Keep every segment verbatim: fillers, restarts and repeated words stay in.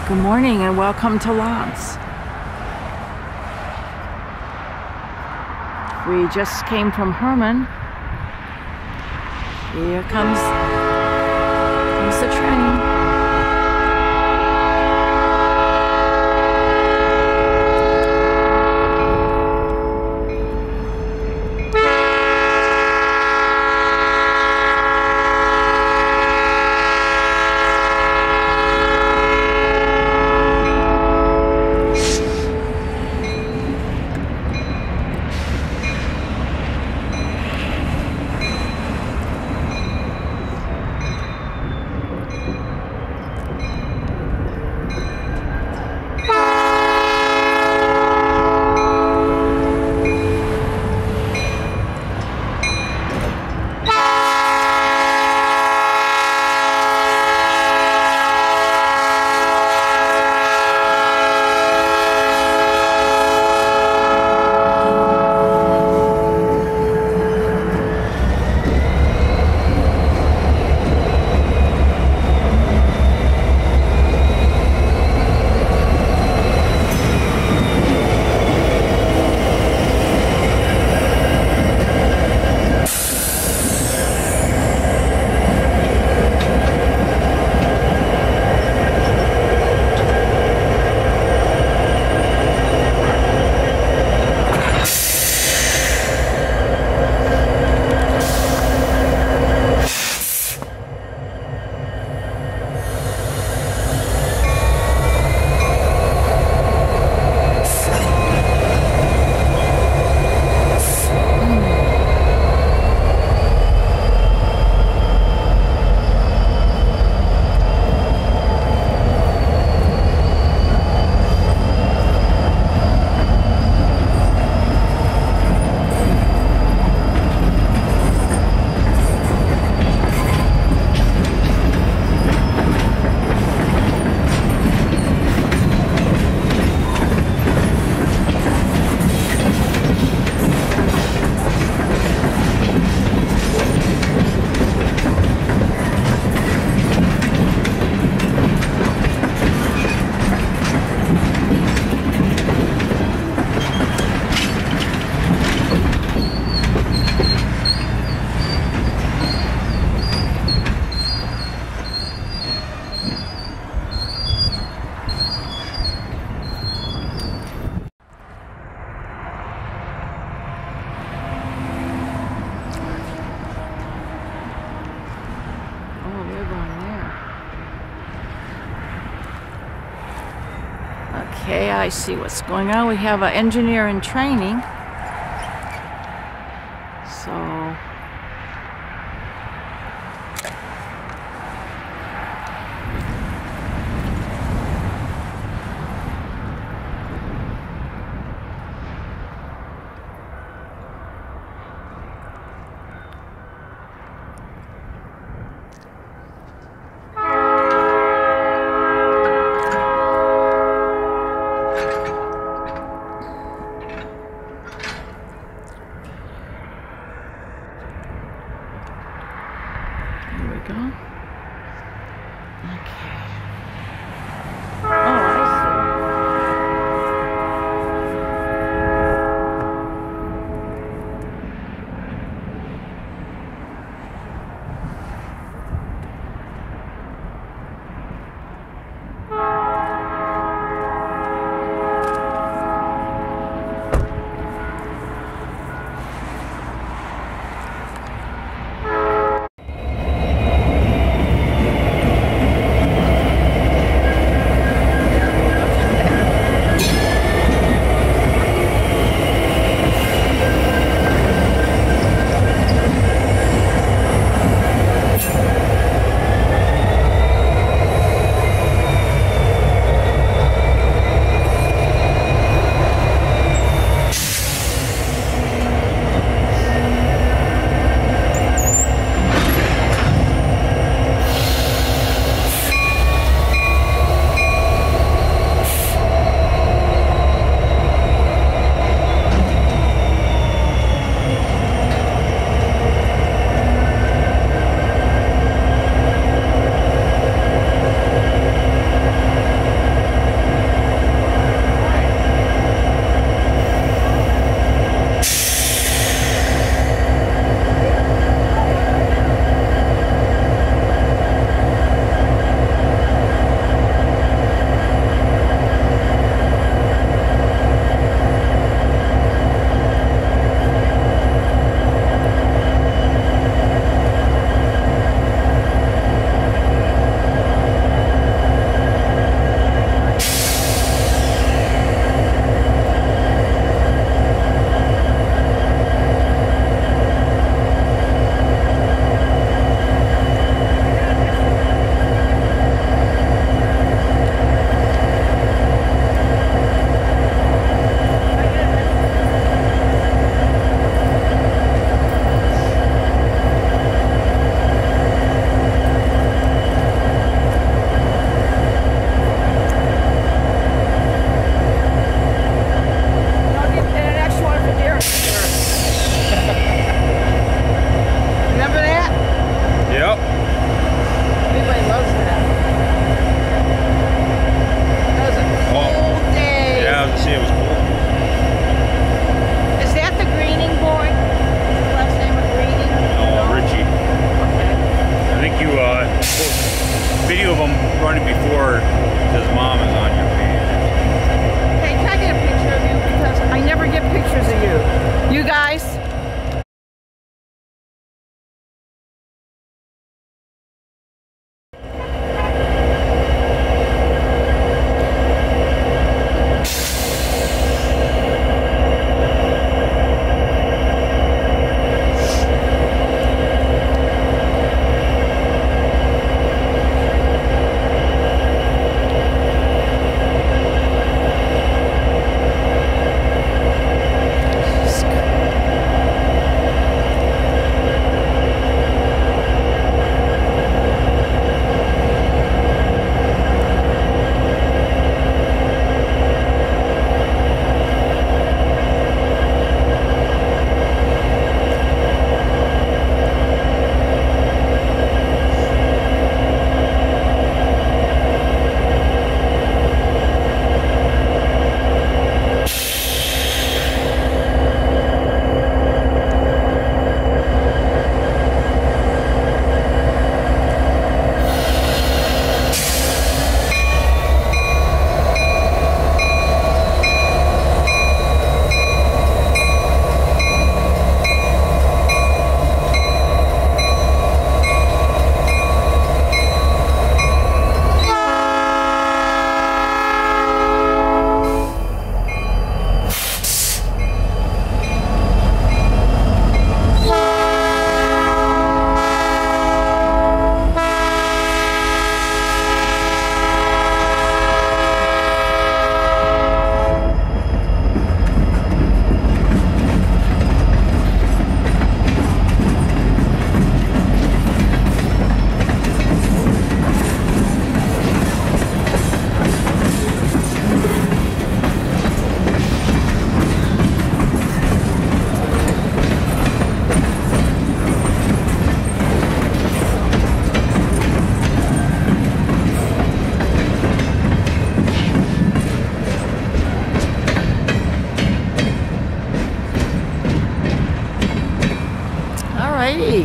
Good morning and welcome to L'Anse. We just came from Herman. Here comes, comes the train. Okay, I see what's going on. We have an engineer in training. So before his mom is on your page. Hey, can I get a picture of you? Because I never get pictures of you. You guys? Alrighty.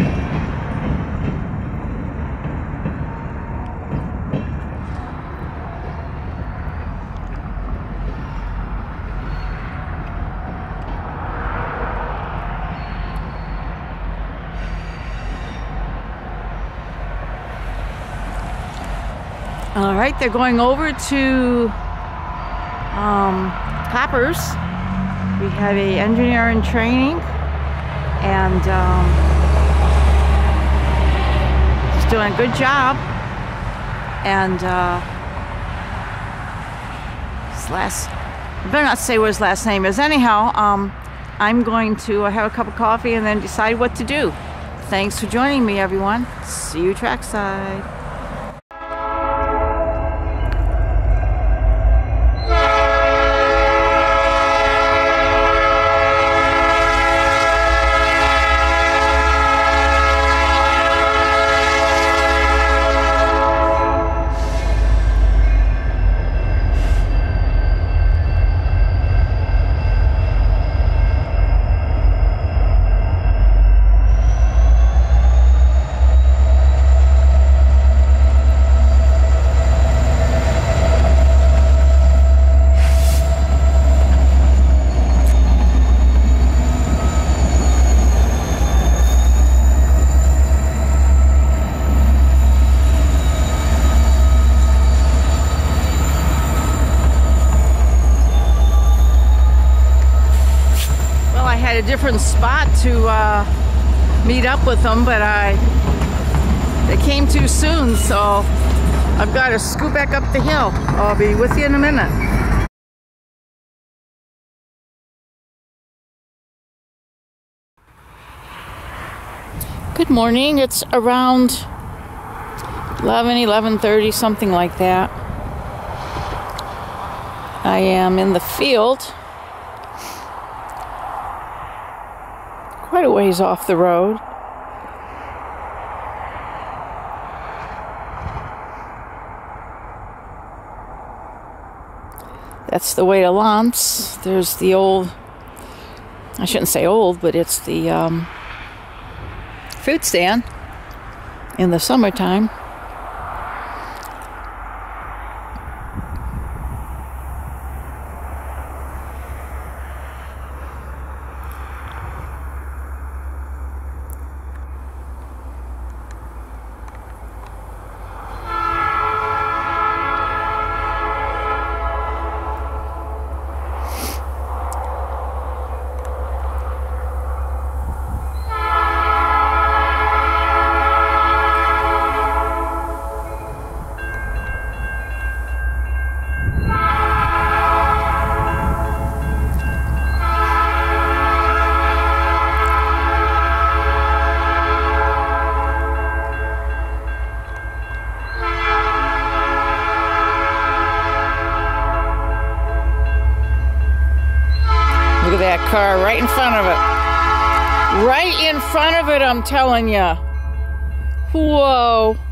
All right, they're going over to um, Hoppers. We have a engineer in training, and um, he's doing a good job. And uh, his last, I better not say what his last name is. Anyhow, um, I'm going to have a cup of coffee and then decide what to do. Thanks for joining me, everyone. See you trackside. A different spot to uh, meet up with them, but I they came too soon, so I've got to scoot back up the hill. I'll be with you in a minute. Good morning. It's around eleven, eleven thirty, something like that. I am in the field, quite a ways off the road. That's the way to L'Anse. There's the old, I shouldn't say old, but it's the um, fruit stand in the summertime. car right in front of it. Right in front of it, I'm telling you. Whoa.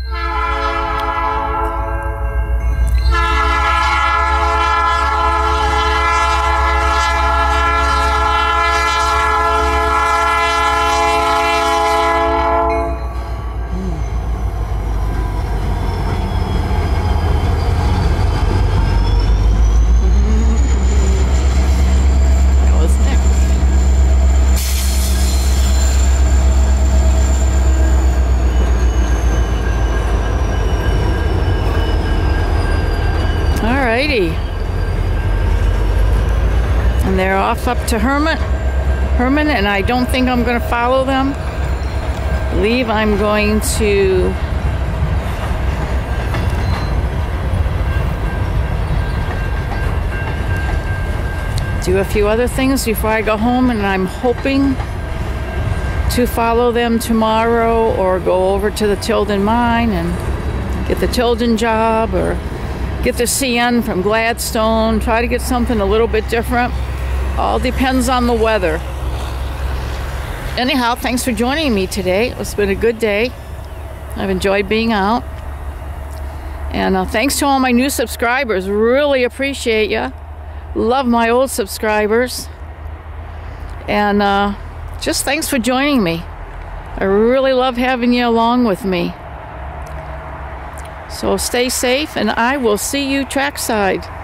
Alrighty. And they're off up to Herman, Herman, and I don't think I'm going to follow them. I believe I'm going to do a few other things before I go home, and I'm hoping to follow them tomorrow or go over to the Tilden mine and get the Tilden job, or get the C N from Gladstone, try to get something a little bit different. All depends on the weather. Anyhow, thanks for joining me today. It's been a good day. I've enjoyed being out. And uh, thanks to all my new subscribers. Really appreciate you. Love my old subscribers. And uh, just thanks for joining me. I really love having you along with me. So stay safe, and I will see you trackside.